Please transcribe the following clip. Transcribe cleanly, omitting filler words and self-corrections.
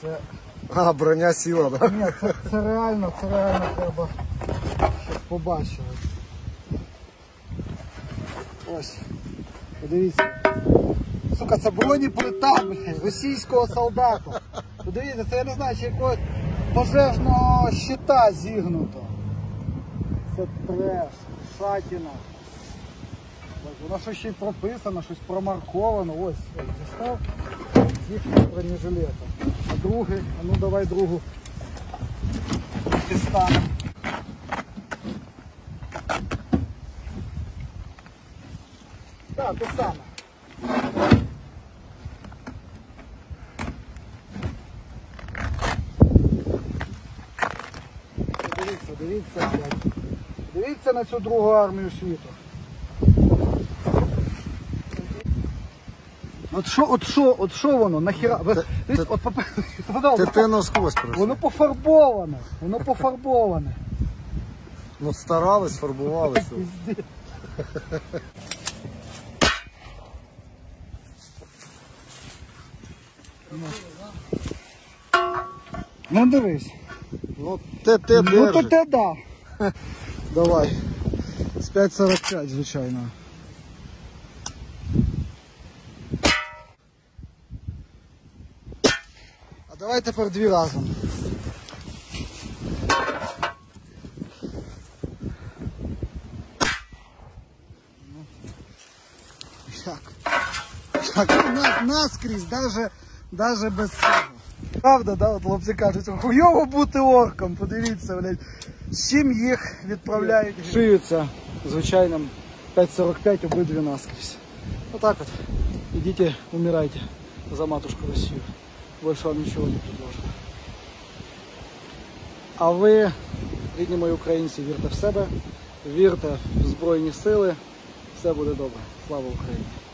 Це... А, броня сіла, так? Ні, це реально треба, щоб побачили. Ось, подивіться. Сука, це бронеплита, блядь, російського солдата. Подивіться, це я не знаю, чи якогось пожежного щита зігнуто. Це треш, шатіна. Воно щось ще й прописано, щось промарковано. Ось, дістав їхнього бронежилета. А другий, а ну давай другу дістанемо. Так, те саме. Дивіться, блядь. Дивіться на цю другу армію світу. От що воно, нахіра? Ти насквозь просто. Воно пофарбоване. Ну старались, фарбували. Ну дивись. Ну те Ну то те да. Давай. З 5,45, звичайно. А давай тепер дві разом. Як? Наскрізь, даже без цього. Правда, да? От хлопці кажуть, хуйово бути орком, подивіться, блядь, з чим їх відправляють. Шиються звичайним 5,45 обидві наскрізь. Отак от. Ідіть, умирайте за матушку Росію. Більше вам нічого не предложу. А ви, рідні мої українці, вірте в себе, вірте в Збройні Сили, все буде добре. Слава Україні!